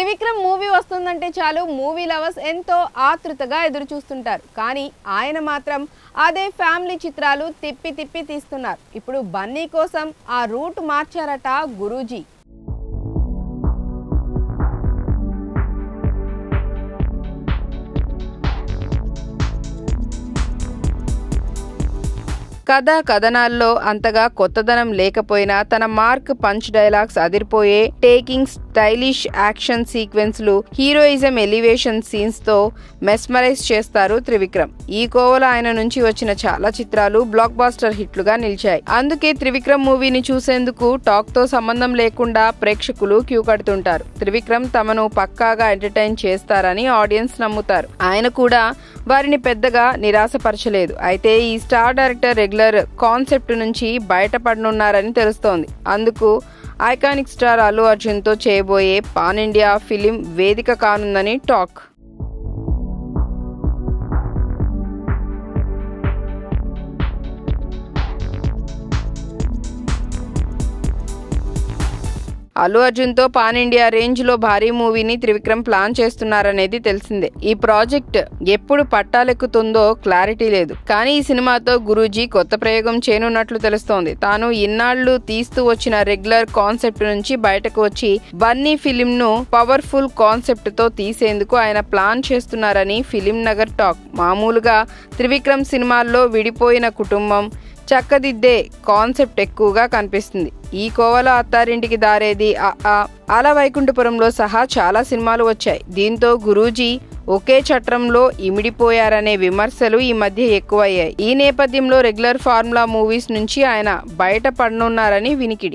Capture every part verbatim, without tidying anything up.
Trivikram movie వస్తుందంటే చాలు movie lovers ఎంతో ఆతృతగా ఎదురు చూస్తుంటారు. కానీ ఆయన మాత్రం అదే ఫ్యామిలీ చిత్రాలు తిప్పి తిప్పి తీస్తున్నారు. ఇప్పుడు బన్నీ కోసం ఆ రూట్ మార్చారట గురూజీ. కథ కథనాల్లో అంతగా కొత్తదనం లేకపోయినా తన మార్క్ పంచ్ డైలాగ్స్ అదిరిపోయే టేకింగ్ స్టైలిష్ యాక్షన్ సీక్వెన్స్లు హీరోయిజం ఎలివేషన్ సీన్స్ తో మెస్మరైజ్ చేస్తారు త్రివిక్రమ్. ఈ కోవలో ఆయన నుంచి వచ్చిన చాలా చిత్రాలు బ్లాక్ బాస్టర్ హిట్లుగా నిలిచాయి. అందుకే త్రివిక్రమ్ మూవీని చూసేందుకు టాక్ తో సంబంధం లేకుండా ప్రేక్షకులు క్యూ కడుతుంటారు. త్రివిక్రమ్ తమను పక్కాగా ఎంటర్టైన్ చేస్తారని ఆడియన్స్ నమ్ముతారు. ఆయన కూడా వారిని పెద్దగా నిరాశపరచలేదు. అయితే ఈ స్టార్ డైరెక్టర్ రెగ్యులర్ కాన్సెప్ట్ నుంచి బయటపడనున్నారని తెలుస్తోంది. అందుకు ఐకానిక్ స్టార్ అల్లు అర్జున్ తో చేయబోయే పాన్ ఇండియా ఫిలిం వేదిక కానుందని టాక్. అల్లు అర్జున్ తో పాన్ ఇండియా రేంజ్ లో భారీ మూవీని త్రివిక్రమ్ ప్లాన్ చేస్తున్నారనేది తెలిసిందే. ఈ ప్రాజెక్ట్ ఎప్పుడు పట్టాలెక్కుతుందో క్లారిటీ లేదు. కానీ ఈ సినిమాతో గురూజీ కొత్త ప్రయోగం చేయనున్నట్లు తెలుస్తోంది. తాను ఇన్నాళ్లు తీస్తూ వచ్చిన రెగ్యులర్ కాన్సెప్ట్ నుంచి బయటకు వచ్చి బన్నీ ఫిలిం ను పవర్ఫుల్ కాన్సెప్ట్ తో తీసేందుకు ఆయన ప్లాన్ చేస్తున్నారని ఫిలిం నగర్ టాక్. మామూలుగా త్రివిక్రమ్ సినిమాల్లో విడిపోయిన కుటుంబం, చక్కదిద్దే కాన్సెప్ట్ ఎక్కువగా కనిపిస్తుంది. ఈ కోవలో అత్తారింటికి దారేది, అల వైకుంఠపురంలో సహా చాలా సినిమాలు వచ్చాయి. దీంతో గురూజీ ఒకే చట్రంలో ఇమిడిపోయారనే విమర్శలు ఈ మధ్య ఎక్కువయ్యాయి. ఈ నేపథ్యంలో రెగ్యులర్ ఫార్ములా మూవీస్ నుంచి ఆయన బయట పడనున్నారని వినికిడి.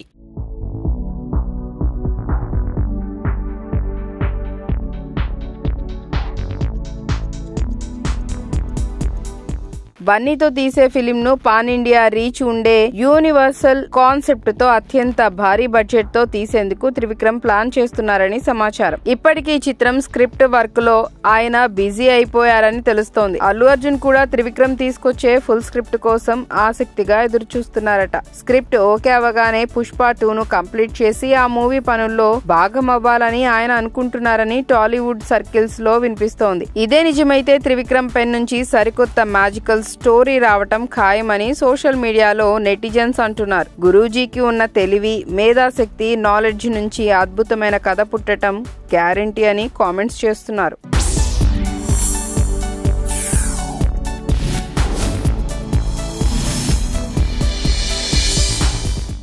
బన్నీతో తీసే ఫిలిం ను పాన్ ఇండియా రీచ్ ఉండే యూనివర్సల్ కాన్సెప్ట్ తో అత్యంత భారీ బడ్జెట్ తో తీసేందుకు త్రివిక్రమ్ ప్లాన్ చేస్తున్నారని సమాచారం. ఇప్పటికీ ఈ చిత్రం స్క్రిప్ట్ వర్క్ లో ఆయన బిజీ అయిపోయారని తెలుస్తోంది. అల్లు అర్జున్ కూడా త్రివిక్రమ్ తీసుకొచ్చే ఫుల్ స్క్రిప్ట్ కోసం ఆసక్తిగా ఎదురు చూస్తున్నారట. స్క్రిప్ట్ ఓకే అవగానే పుష్ప టూ ను కంప్లీట్ చేసి ఆ మూవీ పనుల్లో భాగం అవ్వాలని ఆయన అనుకుంటున్నారని టాలీవుడ్ సర్కిల్స్ లో వినిపిస్తోంది. ఇదే నిజమైతే త్రివిక్రమ్ పెన్ నుంచి సరికొత్త మ్యాజికల్ స్టోరీ రావటం ఖాయమని సోషల్ మీడియాలో నెటిజన్స్ అంటున్నారు. గురూజీకి ఉన్న తెలివి, మేధాశక్తి, నాలెడ్జ్ నుంచి అద్భుతమైన కథ పుట్టడం గ్యారంటీ అని కామెంట్స్ చేస్తున్నారు.